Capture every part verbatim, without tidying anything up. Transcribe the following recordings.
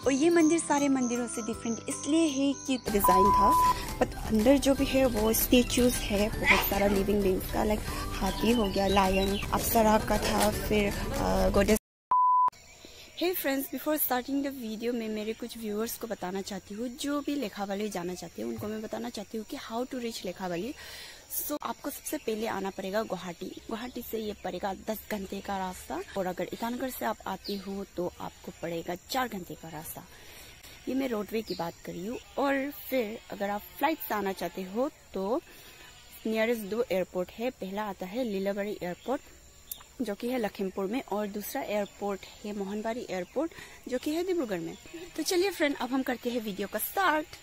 और ये मंदिर सारे मंदिरों से डिफरेंट इसलिए है कि डिज़ाइन था, बट अंदर जो भी है वो स्टेचूज है बहुत सारा लिविंग बींग्स का, लाइक हाथी हो गया, लायन, अप्सरा का था, फिर goddess. Hey friends, before starting the video में मेरे कुछ व्यूअर्स को बताना चाहती हूँ जो भी लेखावाली जाना चाहते हैं, उनको मैं बताना चाहती हूँ कि how to reach Likabali. So so, आपको सबसे पहले आना पड़ेगा गुवाहाटी। गुवाहाटी से ये पड़ेगा दस घंटे का रास्ता, और अगर ईटानगर से आप आती हो तो आपको पड़ेगा चार घंटे का रास्ता। ये मैं रोडवे की बात कर रही हूँ। और फिर अगर आप फ्लाइट से आना चाहते हो तो नियरेस्ट दो एयरपोर्ट है। पहला आता है लीलाबाड़ी एयरपोर्ट जो कि है लखीमपुर में, और दूसरा एयरपोर्ट है मोहनबाड़ी एयरपोर्ट जो कि है डिब्रूगढ़ में। तो चलिए फ्रेंड, अब हम करते हैं वीडियो का start.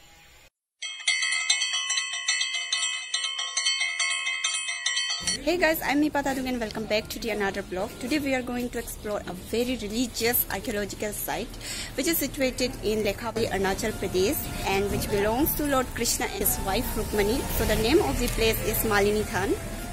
Hey guys, I'm Nipa Tadung and welcome back to the another blog. Today we are going to explore a very religious archaeological site which is situated in Lekhavali, Arunachal Pradesh, and which belongs to Lord Krishna and his wife Rukmani. So the name of the place is Malini Than.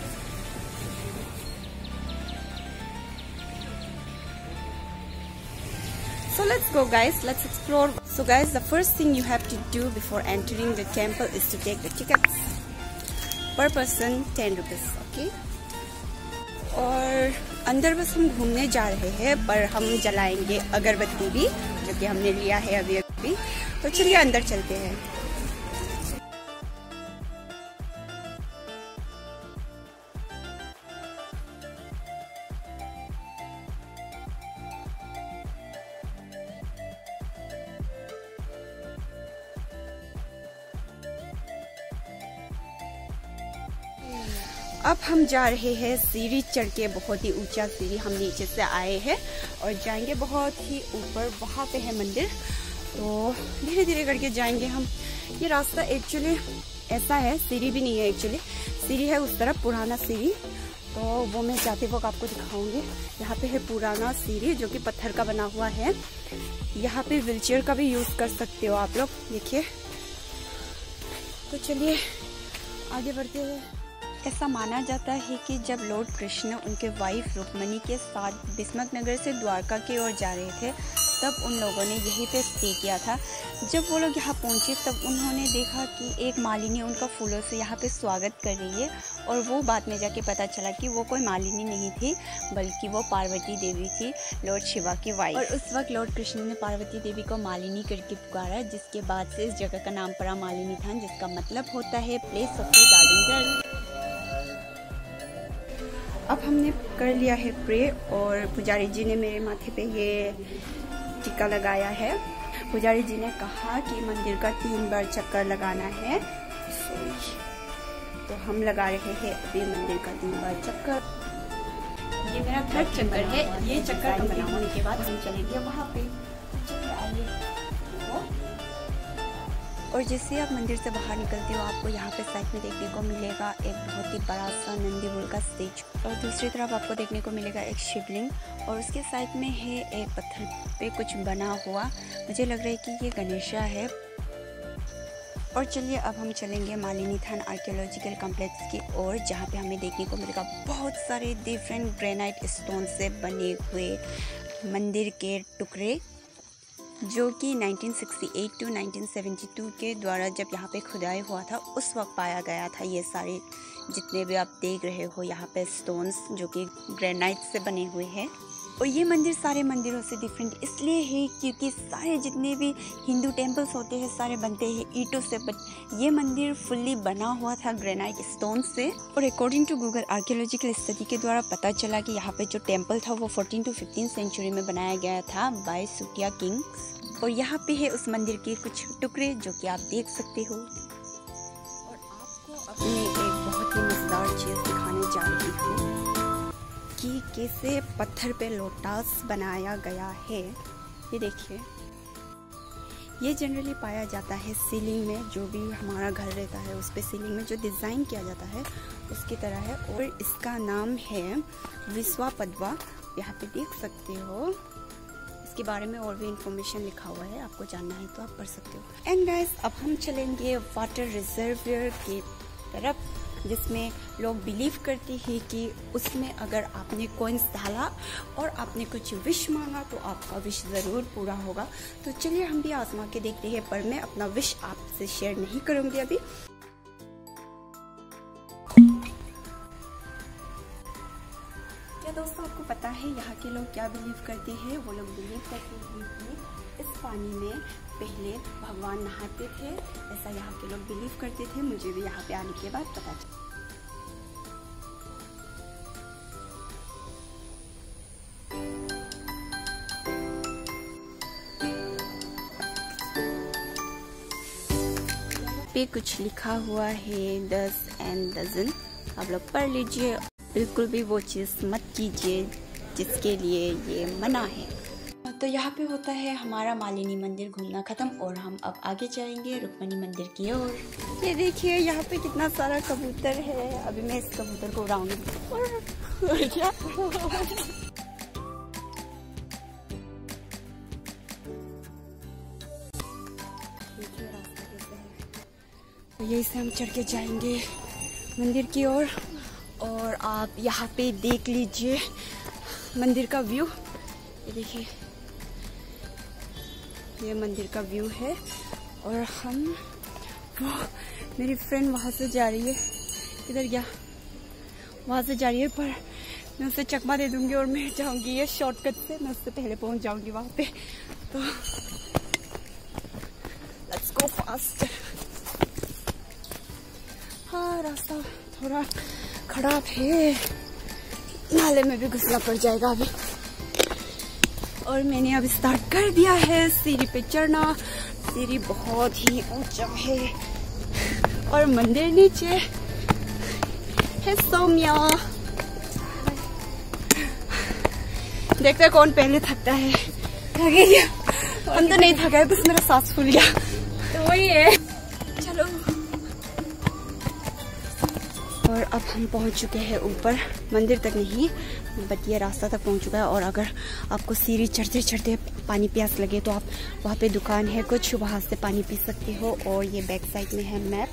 So let's go guys, let's explore. So guys, the first thing you have to do before entering the temple is to take the tickets. पर person ten rupees, okay. और अंदर बस हम घूमने जा रहे हैं, पर हम जलाएंगे अगरबत्ती भी जो कि हमने लिया है अभी अभी। तो चलिए अंदर चलते हैं। अब हम जा रहे हैं सीढ़ी चढ़ के, बहुत ही ऊंचा सीढ़ी। हम नीचे से आए हैं और जाएंगे बहुत ही ऊपर, वहाँ पे है मंदिर। तो धीरे धीरे करके जाएंगे हम। ये रास्ता एक्चुअली ऐसा है, सीढ़ी भी नहीं है एक्चुअली, सीढ़ी है उस तरफ, पुराना सीढ़ी। तो वो मैं जाते वक्त आपको दिखाऊंगी। यहाँ पे है पुराना सीढ़ी जो कि पत्थर का बना हुआ है। यहाँ पे व्हीलचेयर का भी यूज़ कर सकते हो आप लोग, देखिए। तो चलिए आगे बढ़ते हैं। ऐसा माना जाता है कि जब लॉर्ड कृष्ण उनके वाइफ रुक्मणी के साथ बिस्मत नगर से द्वारका की ओर जा रहे थे, तब उन लोगों ने यहीं पे स्टे किया था। जब वो लोग यहाँ पहुँचे तब उन्होंने देखा कि एक मालिनी उनका फूलों से यहाँ पे स्वागत कर रही है, और वो बाद में जाके पता चला कि वो कोई मालिनी नहीं थी, बल्कि वो पार्वती देवी थी, लॉर्ड शिवा की वाइफ। और उस वक्त लॉर्ड कृष्ण ने पार्वती देवी को मालिनी करके पुकारा, जिसके बाद से इस जगह का नाम पड़ा मालिनी थान, जिसका मतलब होता है place of the garden girl. अब हमने कर लिया है प्रे, और पुजारी जी ने मेरे माथे पे ये टीका लगाया है। पुजारी जी ने कहा कि मंदिर का तीन बार चक्कर लगाना है, तो हम लगा रहे हैं अभी मंदिर का तीन बार चक्कर। ये मेरा थर्ड चक्कर है। ये चक्कर कंप्लीट होने के बाद हम चलेंगे वहाँ पे। और जैसे आप मंदिर से बाहर निकलते हो, आपको यहाँ पे साइड में देखने को मिलेगा एक बहुत ही बड़ा सा नंदी बुल का स्टेज, और दूसरी तरफ आपको देखने को मिलेगा एक शिवलिंग, और उसके साइड में है एक पत्थर पे कुछ बना हुआ। मुझे लग रहा है कि ये गणेशा है। और चलिए अब हम चलेंगे मालिनी थान आर्कियोलॉजिकल कॉम्प्लेक्स की ओर, जहाँ पे हमें देखने को मिलेगा बहुत सारे डिफरेंट ग्रेनाइट स्टोन से बने हुए मंदिर के टुकड़े, जो कि nineteen sixty eight to nineteen seventy two के द्वारा जब यहाँ पे खुदाई हुआ था उस वक्त पाया गया था। ये सारे जितने भी आप देख रहे हो यहाँ पे स्टोन्स जो कि ग्रेनाइट से बने हुए हैं। और ये मंदिर सारे मंदिरों से डिफरेंट इसलिए है क्योंकि सारे जितने भी हिंदू टेम्पल्स होते हैं सारे बनते हैं ईंटों से, बट ये मंदिर फुल्ली बना हुआ था ग्रेनाइट स्टोन से। और according to Google archaeological study के द्वारा पता चला कि यहाँ पे जो टेम्पल था वो फोर्टीन टू फिफ्टीन सेंचुरी में बनाया गया था बाय सुटिया किंग्स। और यहाँ पे है उस मंदिर के कुछ टुकड़े जो कि आप देख सकते हो। और आपको अपने एक बहुत ही मजेदार चीज़ दिखाने जा रही हूँ कि कैसे पत्थर पे लोटस बनाया गया है। ये देखिए, ये जनरली पाया जाता है सीलिंग में, जो भी हमारा घर रहता है उस पे सीलिंग में जो डिज़ाइन किया जाता है उसकी तरह है। और इसका नाम है विश्वा पद्वा, यहाँ पे देख सकते हो। इसके बारे में और भी इंफॉर्मेशन लिखा हुआ है, आपको जानना है तो आप पढ़ सकते हो। एंड गाइस, अब हम चलेंगे वाटर रिजर्वियर की तरफ। जिसमें लोग बिलीव करते हैं कि उसमें अगर आपने कॉइन्स डाला और आपने कुछ विश मांगा तो आपका विश ज़रूर पूरा होगा। तो चलिए हम भी आजमा के देखते हैं, पर मैं अपना विश आपसे शेयर नहीं करूँगी अभी। क्या दोस्तों आपको पता है यहाँ के लोग क्या बिलीव करते हैं? वो लोग बिलीव करते हैं कि इस पानी में पहले भगवान नहाते थे, ऐसा यहाँ के लोग बिलीव करते थे। मुझे भी यहाँ पे आने के बाद पता चला। पे कुछ लिखा हुआ है दस एंड डजन, आप लोग पढ़ लीजिए। बिल्कुल भी वो चीज़ मत कीजिए जिसके लिए ये मना है। तो यहाँ पे होता है हमारा मालिनी मंदिर घूमना ख़त्म और हम अब आगे जाएंगे रुक्मणी मंदिर की ओर। ये देखिए यहाँ पे कितना सारा कबूतर है। अभी मैं इस कबूतर को उड़ाऊंगी और क्या तो यही से हम चढ़ के जाएंगे मंदिर की ओर। और, और आप यहाँ पे देख लीजिए मंदिर का व्यू। ये देखिए ये मंदिर का व्यू है। और हम वो मेरी फ्रेंड वहाँ से जा रही है, इधर गया वहाँ से जा रही है, पर मैं उससे चकमा दे दूंगी और मैं जाऊंगी ये शॉर्टकट से, मैं उससे पहले पहुँच जाऊंगी वहाँ पे। तो लेट्स गो फास्ट। हाँ रास्ता थोड़ा खराब है, नाले में भी घुसना पड़ जाएगा अभी। और मैंने अब स्टार्ट कर दिया है सीढ़ी पे चढ़ना। सीढ़ी बहुत ही ऊंचा है और मंदिर नीचे है। सौम्या देखते हैं कौन पहले थकता है। थके क्या? हम तो नहीं थका है, बस मेरा सांस फूल गया। तो वही है। चलो। और अब हम पहुंच चुके हैं ऊपर, मंदिर तक नहीं बट ये रास्ता तक पहुंच चुका है। और अगर आपको सीढ़ी चढ़ते चढ़ते पानी प्यास लगे तो आप वहाँ पे दुकान है कुछ, वहाँ से पानी पी सकते हो। और ये बैक साइड में है मैप।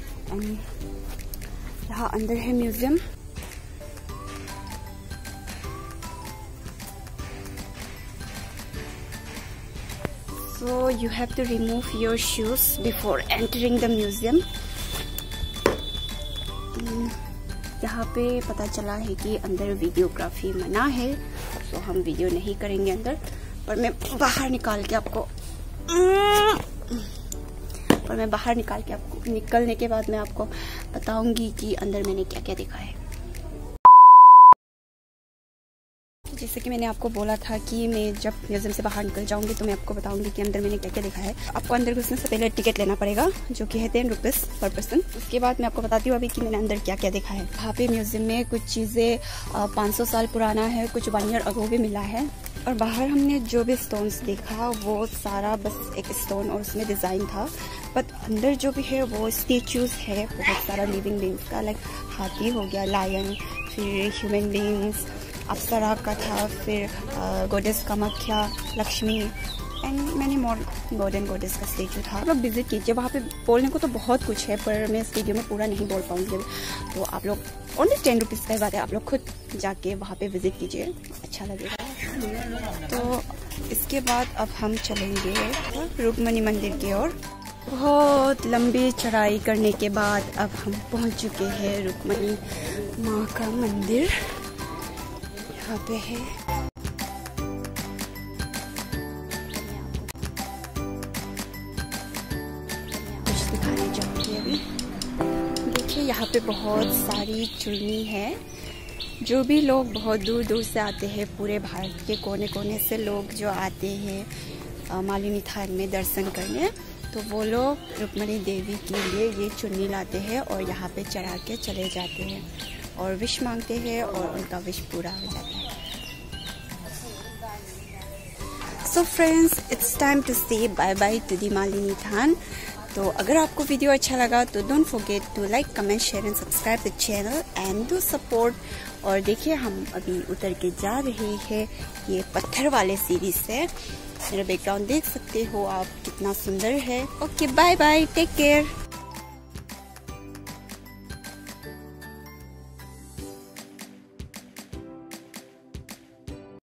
यहाँ अंदर है museum. So you have to remove your shoes before entering the museum. यहाँ पे पता चला है कि अंदर वीडियोग्राफी मना है, तो हम वीडियो नहीं करेंगे अंदर। पर मैं बाहर निकाल के आपको पर मैं बाहर निकाल के आपको निकलने के बाद मैं आपको बताऊंगी कि अंदर मैंने क्या क्या देखा है। जैसे कि मैंने आपको बोला था कि मैं जब म्यूजियम से बाहर निकल जाऊंगी तो मैं आपको बताऊंगी कि अंदर मैंने क्या क्या देखा है। आपको अंदर घुसने से पहले टिकट लेना पड़ेगा, जो कि है टेन रुपीज़ पर पर्सन। उसके बाद मैं आपको बताती हूँ अभी कि मैंने अंदर क्या क्या देखा है। यहाँ पे म्यूजियम में कुछ चीज़ें पाँच सौ साल पुराना है, कुछ वन ईयर अगो भी मिला है। और बाहर हमने जो भी स्टोन्स देखा वो सारा बस एक स्टोन और उसमें डिज़ाइन था। बट अंदर जो भी है वो स्टेचूज है बहुत सारा लिविंग बींग्स का, लाइक हाथी हो गया, लायन, फिर ह्यूमन बींग्स, अप्सरा का था, फिर goddess Kamakhya, Lakshmi and many more god goddess का स्टेचू था। आप लोग विजिट कीजिए, वहाँ पे बोलने को तो बहुत कुछ है पर मैं इस वीडियो में पूरा नहीं बोल पाऊँगी। तो आप लोग ओनली टेन रुपीज़ का बात है, आप लोग खुद जाके वहाँ पे विजिट कीजिए, अच्छा लगेगा। तो इसके बाद अब हम चलेंगे रुक्मणी मंदिर की ओर। बहुत लंबी चढ़ाई करने के बाद अब हम पहुँच चुके हैं रुक्मणी माँ का मंदिर। यहाँ पे है कुछ दिखाने जाऊंगी अभी। देखिए यहाँ पे बहुत सारी चुन्नी है। जो भी लोग बहुत दूर दूर से आते हैं, पूरे भारत के कोने कोने से लोग जो आते हैं मालिनी थान में दर्शन करने, तो वो लोग रुक्मणी देवी के लिए ये चुन्नी लाते हैं और यहाँ पे चढ़ा के चले जाते हैं और विश मांगते हैं और उनका विश पूरा हो जाता है। So friends, it's time to say bye bye to the Malini Than. तो अगर आपको वीडियो अच्छा लगा तो don't forget to like, comment, share and subscribe the channel and do support. और देखिए हम अभी उतर के जा रहे हैं ये पत्थर वाले सीढ़ी से। मेरा बैकग्राउंड देख सकते हो आप, कितना सुंदर है। Okay bye bye, take care.